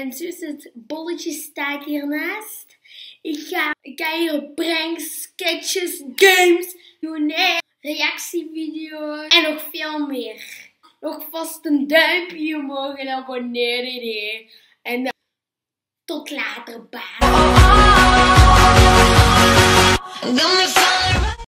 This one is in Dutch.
Mijn zus het bolletje staat hiernaast. Ik ga hier pranks, sketches, games doen, reactievideo's en nog veel meer. Nog vast een duimpje omhoog en abonneren. En tot later, baas.